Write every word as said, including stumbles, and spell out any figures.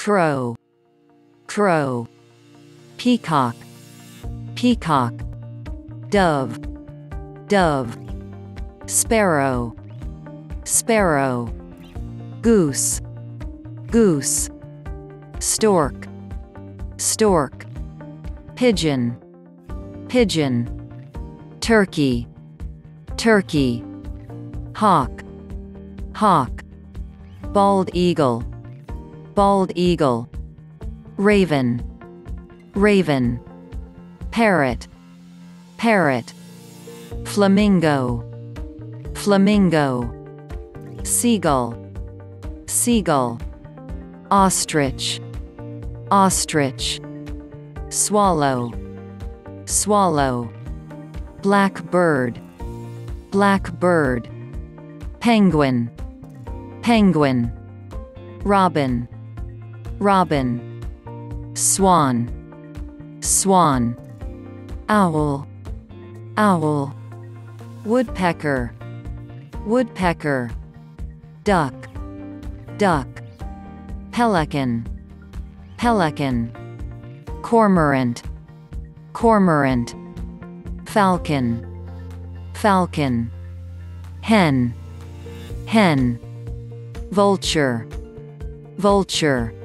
crow, crow, peacock, peacock, dove, dove, sparrow, sparrow, goose, goose, stork, stork, pigeon, pigeon, turkey, turkey, hawk, hawk, bald eagle, bald eagle, raven, raven, parrot, parrot, flamingo, flamingo, seagull, seagull, ostrich, ostrich, swallow, swallow, blackbird, blackbird, penguin, penguin, robin, robin, swan, swan, owl, owl, woodpecker, woodpecker, duck, duck, pelican, pelican, cormorant, cormorant, falcon, falcon, hen, hen, vulture, vulture,